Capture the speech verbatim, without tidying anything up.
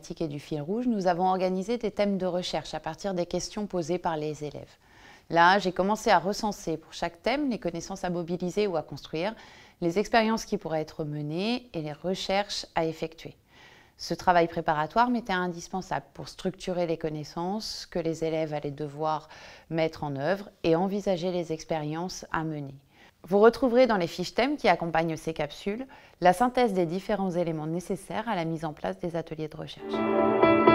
thématiques et du fil rouge, nous avons organisé des thèmes de recherche à partir des questions posées par les élèves. Là, j'ai commencé à recenser pour chaque thème les connaissances à mobiliser ou à construire, les expériences qui pourraient être menées et les recherches à effectuer. Ce travail préparatoire m'était indispensable pour structurer les connaissances que les élèves allaient devoir mettre en œuvre et envisager les expériences à mener. Vous retrouverez dans les fiches thèmes qui accompagnent ces capsules la synthèse des différents éléments nécessaires à la mise en place des ateliers de recherche.